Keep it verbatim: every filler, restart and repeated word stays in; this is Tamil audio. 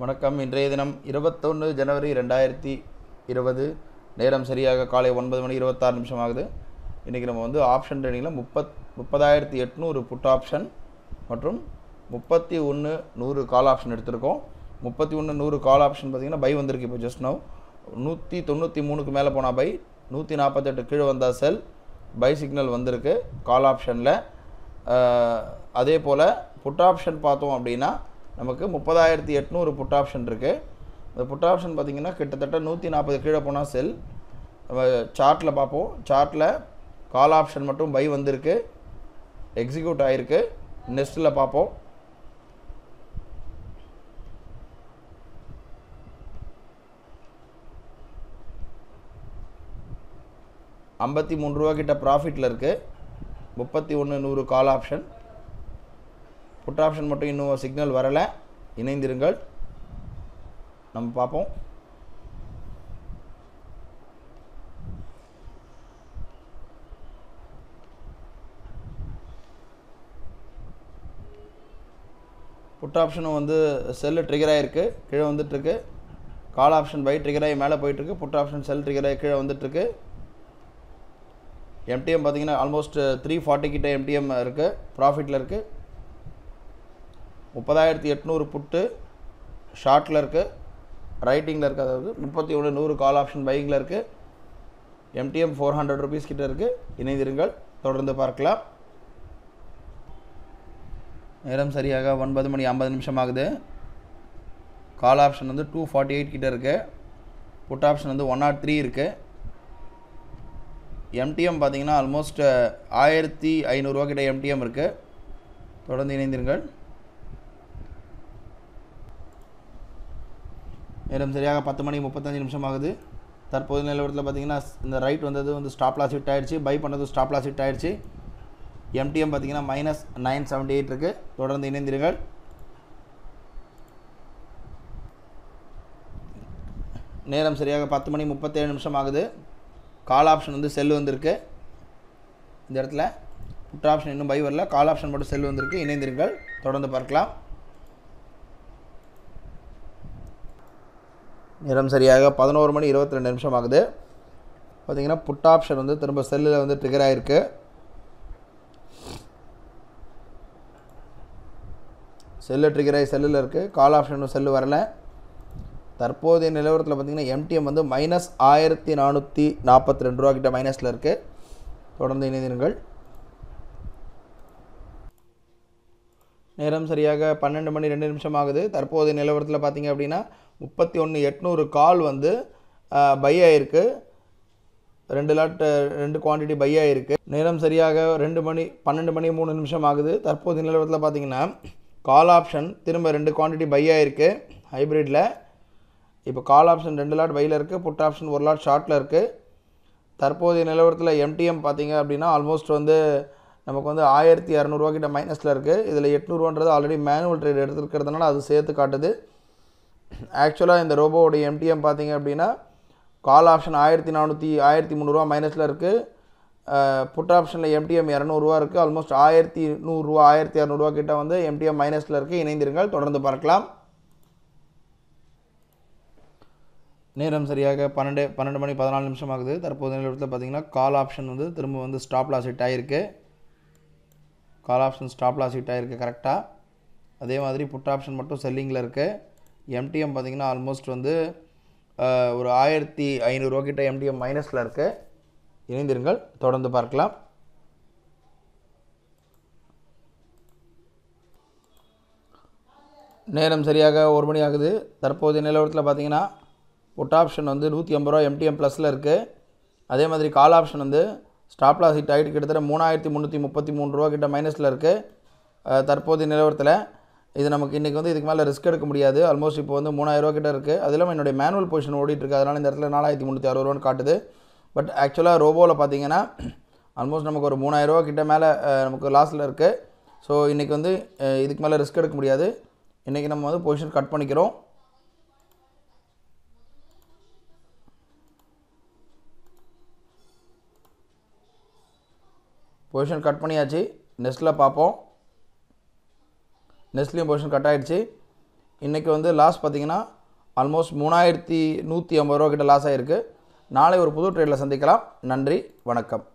வணக்கம். இன்றைய தினம் இருபத்தொன்று ஜனவரி ரெண்டாயிரத்தி இருபது. நேரம் சரியாக காலை ஒன்பது மணி இருபத்தாறு நிமிஷம் ஆகுது. இன்றைக்கி நம்ம வந்து ஆப்ஷன் ட்ரேடிங்கில் முப்பத் முப்பதாயிரத்தி எட்நூறு புட் ஆப்ஷன் மற்றும் முப்பத்தி ஒன்று நூறு கால் ஆப்ஷன் எடுத்திருக்கோம். முப்பத்தி ஒன்று நூறு கால் ஆப்ஷன் பார்த்திங்கன்னா பை வந்திருக்கு. இப்போ ஜஸ்ட் நவ் நூற்றி தொண்ணூற்றி மூணுக்கு மேலே போனால் பை, நூற்றி நாற்பத்தெட்டு கீழே வந்தால் செல், பை சிக்னல் வந்திருக்கு கால் ஆப்ஷனில். அதே போல் புட் ஆப்ஷன் பார்த்தோம் அப்படின்னா நமக்கு முப்பதாயிரத்தி எட்நூறு புட் ஆப்ஷன் இருக்குது. இந்த புட் ஆப்ஷன் பார்த்திங்கன்னா கிட்டத்தட்ட நூற்றி நாற்பது கீழே போனால் செல். சார்ட்டில் பார்ப்போம். சார்ட்டில் கால் ஆப்ஷன் மட்டும் பை வந்திருக்கு, எக்ஸிக்யூட் ஆகிருக்கு. நெக்ஸ்ட்டில் பார்ப்போம். ஐம்பத்தி மூணு ரூபா கிட்ட ப்ராஃபிட்டில் இருக்குது. முப்பத்தி ஒன்று நூறு கால் ஆப்ஷன். புட் ஆப்ஷன் மட்டும் இன்னும் சிக்னல் வரலை. இணைந்திருங்கள், நம்ம பார்ப்போம். புட் ஆப்ஷனும் வந்து செல்லு ட்ரிகர் ஆகிருக்கு, கீழே வந்துட்டுருக்கு. கால் ஆப்ஷன் பை ட்ரிகர் ஆகி மேலே போயிட்டுருக்கு. புட் ஆப்ஷன் செல் ட்ரிகர் ஆகி கீழே வந்துட்டுருக்கு. எம்டிஎம் பார்த்திங்கன்னா ஆல்மோஸ்ட் த்ரீ ஃபார்ட்டி கிட்ட எம்டிஎம் இருக்குது, ப்ராஃபிட்டில் இருக்குது. முப்பதாயிரத்தி எட்நூறு புட்டு ஷார்ட்டில் இருக்குது, ரைட்டிங்கில் இருக்குது. அதாவது முப்பத்தி ஒன்று நூறு கால் ஆப்ஷன் பையிங்கில் இருக்குது. எம்டிஎம் ஃபோர் ஹண்ட்ரட் ருபீஸ் கிட்ட இருக்குது. இணைந்திருங்கள், தொடர்ந்து பார்க்கலாம். நேரம் சரியாக ஒன்பது மணி ஐம்பது நிமிஷம் ஆகுது. கால் ஆப்ஷன் வந்து டூ ஃபார்ட்டி எயிட் கிட்ட இருக்குது. புட் ஆப்ஷன் வந்து ஒன் நாட் த்ரீ இருக்குது. எம்டிஎம் பார்த்திங்கன்னா ஆல்மோஸ்ட் ஆயிரத்தி ஐநூறுரூவா கிட்ட எம்டிஎம் இருக்குது. தொடர்ந்து இணைந்திருங்கள். நேரம் சரியாக பத்து மணி முப்பத்தஞ்சு நிமிஷம் ஆகுது. தற்போது நிலவரத்தில் பார்த்திங்கன்னா இந்த ரைட் வந்தது வந்து ஸ்டாப் லாஸ் ஹிட் ஆகிடுச்சு, பை பண்ணது ஸ்டாப் லாஸ் ஹிட் ஆகிடுச்சு. எம்டிஎம் பார்த்திங்கன்னா மைனஸ் நைன் செவன்ட்டி எயிட் இருக்குது. தொடர்ந்து இணைந்திருங்கள். நேரம் சரியாக பத்து மணி முப்பத்தேழு நிமிஷம் ஆகுது. கால் ஆப்ஷன் வந்து செல் வந்திருக்கு. இந்த இடத்துல புட் ஆப்ஷன் இன்னும் பை வரல, கால் ஆப்ஷன் மட்டும் செல் வந்திருக்கு. இணைந்திருங்கள், தொடர்ந்து பார்க்கலாம். நேரம் சரியாக பதினோரு மணி இருபத்தி ரெண்டு நிமிஷம் ஆகுது. பார்த்திங்கன்னா புட் ஆப்ஷன் வந்து திரும்ப செல்லில் வந்து ட்ரிகர் ஆகிருக்கு. செல்லு ட்ரிகர் ஆகி செல்லில் இருக்குது. கால் ஆப்ஷனும் செல்லு வரலை. தற்போதைய நிலவரத்தில் பார்த்திங்கன்னா எம்டிஎம் வந்து மைனஸ் ஆயிரத்தி நானூற்றி நாற்பத்தி ரெண்டு ரூபா கிட்ட மைனஸில் இருக்குது. தொடர்ந்து இணைந்திருங்கள். நேரம் சரியாக பன்னெண்டு மணி ரெண்டு நிமிஷம் ஆகுது. தற்போதைய நிலவரத்தில் பார்த்திங்க அப்படின்னா முப்பத்தி ஒன்று எட்நூறு கால் வந்து பை ஆகிருக்கு. ரெண்டு லாட் ரெண்டு குவான்டிட்டி பை ஆகிருக்கு. நேரம் சரியாக ரெண்டு மணி பன்னெண்டு மணி மூணு நிமிஷம் ஆகுது. தற்போதைய நிலவரத்தில் பார்த்திங்கன்னா கால் ஆப்ஷன் திரும்ப ரெண்டு குவான்டிட்டி பை ஆகிருக்கு ஹைப்ரிட்டில். இப்போ கால் ஆப்ஷன் ரெண்டு லாட் பையில் இருக்குது, புட் ஆப்ஷன் ஒரு லாட் ஷார்ட்டில் இருக்குது. தற்போதைய நிலவரத்தில் எம்டிஎம் பார்த்திங்க அப்படின்னா ஆல்மோஸ்ட் வந்து நமக்கு வந்து ஆயிரத்தி இரநூறுவா கிட்ட மைனஸில் இருக்குது. இதில் எட்நூறுவான்றது ஆல்ரெடி மேனுவல் ட்ரேட் எடுத்துருக்கிறதுனால அது சேர்த்து காட்டுது. ஆக்சுவலாக இந்த ரோபோவோடைய எம்டிஎம் பார்த்திங்க அப்படின்னா கால் ஆப்ஷன் ஆயிரத்தி நானூற்றி ஆயிரத்தி முந்நூறுரூவா மைனஸில் இருக்குது. புட் ஆப்ஷனில் எம்டிஎம் இரநூறுவா இருக்குது. ஆல்மோஸ்ட் ஆயிரத்தி நூறுரூவா ஆயிரத்தி இரநூறுவா கிட்ட வந்து எம்டிஎம் மைனஸில் இருக்குது. இணைந்திருங்கள், தொடர்ந்து பார்க்கலாம். நேரம் சரியாக பன்னெண்டு பன்னெண்டு மணி பதினாலு நிமிஷம் ஆகுது. தற்போது நிலவரத்தில் பார்த்திங்கன்னா கால் ஆப்ஷன் வந்து திரும்ப வந்து ஸ்டாப் லாஸ் ஹிட் ஆகிருக்கு. Call option stop loss hit ஆகிருக்கு கரெக்டாக. அதே மாதிரி புட் ஆப்ஷன் மட்டும் செல்லிங்கில் இருக்குது. எம்டிஎம் பார்த்திங்கன்னா ஆல்மோஸ்ட் வந்து ஒரு ஆயிரத்தி ஐநூறுரூவா கிட்ட எம்டிஎம் மைனஸில் இருக்குது. இணைந்திருங்கள், தொடர்ந்து பார்க்கலாம். நேரம் சரியாக ஒரு மணி ஆகுது. தற்போதைய நிலவரத்தில் பார்த்திங்கன்னா புட் ஆப்ஷன் வந்து நூற்றி ஐம்பது ரூபா எம்டிஎம் ப்ளஸில் இருக்குது. அதே மாதிரி கால் ஆப்ஷன் வந்து ஸ்டாப் லாஸ் ஹிட் ஆகிட்டு கிட்டத்தட்ட மூணாயிரத்தி முந்நூற்றி முப்பத்தி மூணு ரூபா கிட்ட மைனஸில் இருக்குது. தற்போதைய நிலவரத்தில் இது நமக்கு இன்றைக்கி வந்து இதுக்கு மேலே ரிஸ்க் எடுக்க முடியாது. ஆல்மோஸ்ட் இப்போ வந்து மூணாயிரரூவா கிட்ட இருக்குது. அது இல்லாமல் என்னுடைய மேனுவல் பொசிஷன் ஓடிட்டுருக்கு. அதனால் இந்த இடத்துல நாலாயிரத்தி முந்நூற்றி அறுபது ரூபான்னு காட்டுது. பட் ஆக்சுவலாக ரோபோவில் பார்த்திங்கன்னா ஆல்மோஸ்ட் நமக்கு ஒரு மூணாயிரரூவா கிட்ட மேலே நமக்கு லாஸில் இருக்குது. ஸோ இன்றைக்கி வந்து இதுக்கு மேலே ரிஸ்க் எடுக்க முடியாது. இன்றைக்கி நம்ம வந்து பொசிஷன் கட் பண்ணிக்கிறோம். பொசிஷன் கட் பண்ணியாச்சு. நெக்ஸ்ட்டில் பார்ப்போம். நெஸ்ட்லேயும் பொசிஷன் கட் ஆகிடுச்சு. இன்றைக்கி வந்து லாஸ் பார்த்திங்கன்னா ஆல்மோஸ்ட் மூணாயிரத்தி நூற்றி ஐம்பது ரூபா கிட்ட லாஸ் ஆகிருக்கு. நாளை ஒரு புது ட்ரேடில் சந்திக்கலாம். நன்றி, வணக்கம்.